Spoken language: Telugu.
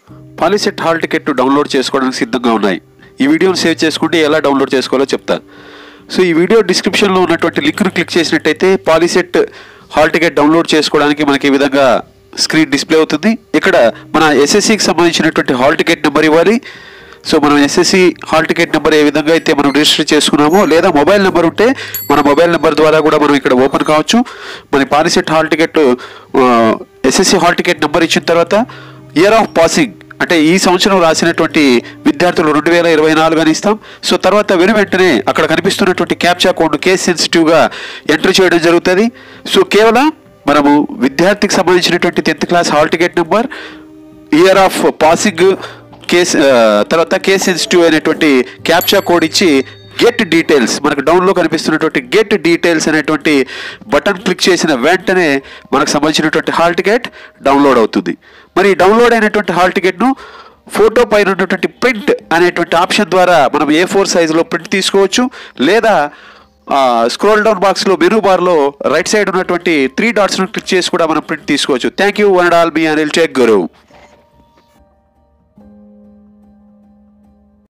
పాలిసెట్ హాల్ టికెట్ డౌన్లోడ్ చేసుకోవడానికి సిద్ధంగా ఉన్నాయి. ఈ వీడియోని సేవ్ చేసుకుంటే ఎలా డౌన్లోడ్ చేసుకోవాలో చెప్తాను. సో ఈ వీడియో డిస్క్రిప్షన్లో ఉన్నటువంటి లింక్ను క్లిక్ చేసినట్టయితే పాలిసెట్ హాల్ టికెట్ డౌన్లోడ్ చేసుకోవడానికి మనకి ఈ విధంగా స్క్రీన్ డిస్ప్లే అవుతుంది. ఇక్కడ మన ఎస్ఎస్సికి సంబంధించినటువంటి హాల్ టికెట్ నెంబర్ ఇవ్వాలి. సో మనం ఎస్ఎస్సి హాల్ టికెట్ నెంబర్ ఏ విధంగా అయితే మనం రిజిస్టర్ చేసుకున్నామో, లేదా మొబైల్ నెంబర్ ఉంటే మన మొబైల్ నెంబర్ ద్వారా కూడా మనం ఇక్కడ ఓపెన్ కావచ్చు. మన POLYCET hall ticket SSC hall ticket number ఇచ్చిన తర్వాత ఇయర్ ఆఫ్ పాసింగ్ అంటే ఈ సంవత్సరం రాసినటువంటి విద్యార్థులు 2024 అని ఇస్తాం. సో తర్వాత వెంటనే అక్కడ కనిపిస్తున్నటువంటి క్యాప్చా కోడ్ను కేస్ సెన్సిటివ్గా ఎంటర్ చేయడం జరుగుతుంది. సో కేవలం మనము విద్యార్థికి సంబంధించినటువంటి 10th class hall ticket number, year of passing, తర్వాత కేస్ సెన్సిటివ్ అయినటువంటి క్యాప్చా కోడ్ ఇచ్చి గెట్ డీటెయిల్స్, మనకు డౌన్లో కనిపిస్తున్నటువంటి గెట్ డీటెయిల్స్ అనేటువంటి బటన్ క్లిక్ చేసిన వెంటనే మనకు సంబంధించినటువంటి హాల్ టికెట్ డౌన్లోడ్ అవుతుంది. మరి డౌన్లోడ్ అయినటువంటి హాల్ టికెట్ను ఫోటో పైన ఉన్నటువంటి ప్రింట్ అనేటువంటి ఆప్షన్ ద్వారా మనం A4 సైజులో ప్రింట్ తీసుకోవచ్చు, లేదా స్క్రోల్ డౌన్ బాక్స్లో మెనూ బార్లో రైట్ సైడ్ ఉన్నటువంటి 3 డాట్స్ను క్లిక్ చేసి కూడా మనం ప్రింట్ తీసుకోవచ్చు. Thank you one and all. మీ అనిల్ టెక్ గురు.